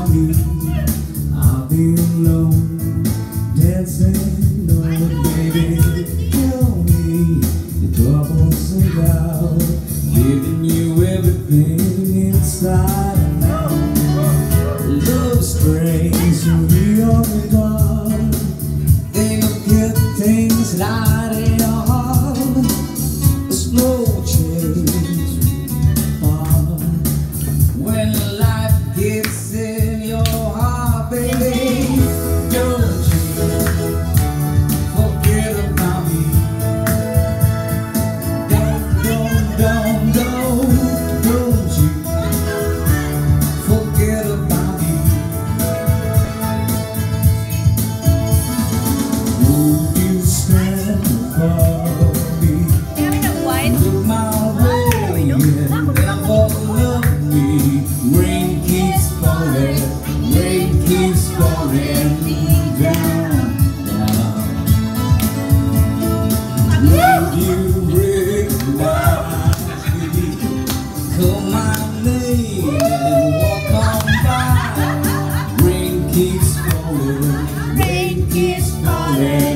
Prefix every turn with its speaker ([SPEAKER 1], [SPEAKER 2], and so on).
[SPEAKER 1] me, I'll be alone, dancing alone, baby. Tell me the troubles about giving you everything inside and out. Love strange, real regard. They look at things light in your heart. A slow change, when life gets in your heart, baby. Don't you forget about me. Don't you forget about me. Will you stand for me? Look my way and never love me. Rain keeps falling down, down. Will you recognize me? Call my name and walk on by. Rain keeps falling